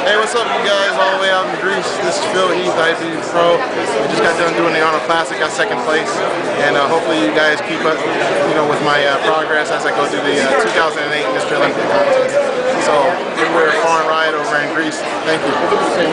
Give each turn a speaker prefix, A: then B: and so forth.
A: Hey, what's up, you guys, all the way out in Greece? This is Heath, IB Pro. We just got done doing the Arnold Classic, got second place, and hopefully you guys keep up, with my progress as I go through the 2008 Mr. Olympia contest. So, we're a far ride over in Greece. Thank you.